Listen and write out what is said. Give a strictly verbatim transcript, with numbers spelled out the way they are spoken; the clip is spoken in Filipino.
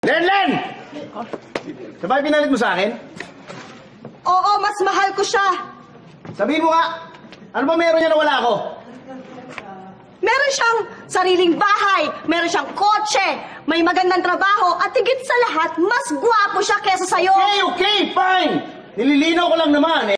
Lenlen! Siya ba yung pinalit mo sa akin? Oo, mas mahal ko siya. Sabihin mo nga, ano ba meron niya na wala ako? Meron siyang sariling bahay, meron siyang kotse, may magandang trabaho, at higit sa lahat, mas gwapo siya kesa sa'yo. Okay, okay, fine! Nililinaw ko lang naman,